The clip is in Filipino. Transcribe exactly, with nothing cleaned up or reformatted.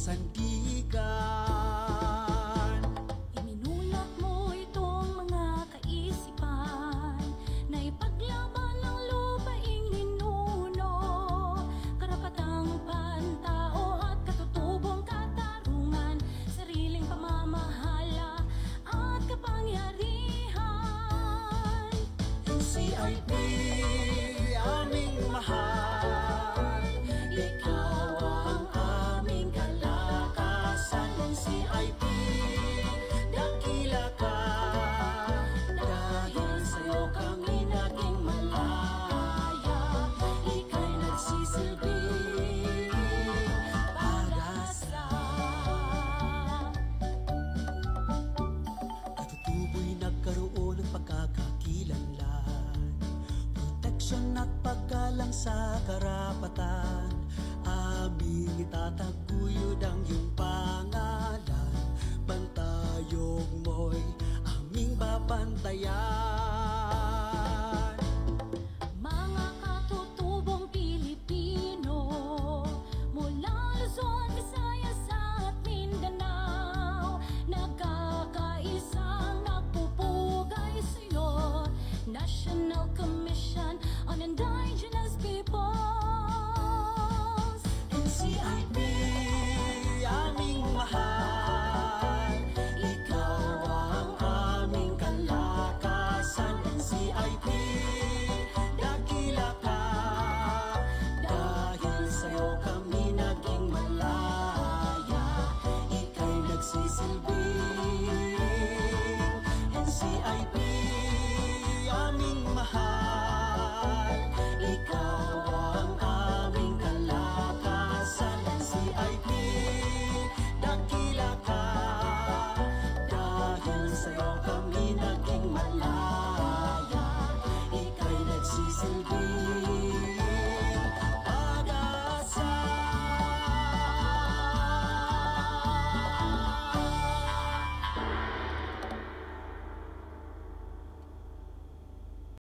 sandigan. Iminulak mo itong mga kaisipan na ipaglaban ng lupaing ninuno, karapatang pantao at katutubong katarungan, sariling pamamahala at kapangyarihan. N C I P, aming mahal, ikaw ang aming kalakasan. N C I P, dakila ka, dahil sa'yo kami naging malaya. Ika'y nagsisilbing pag-asa. Katutubo'y nagkaroon ng pagkakakilanlan, proteksyon at paggalang sa karapatan. Aming itataguyod ang iyong pangalan, bantayog mo'y aming babantayan.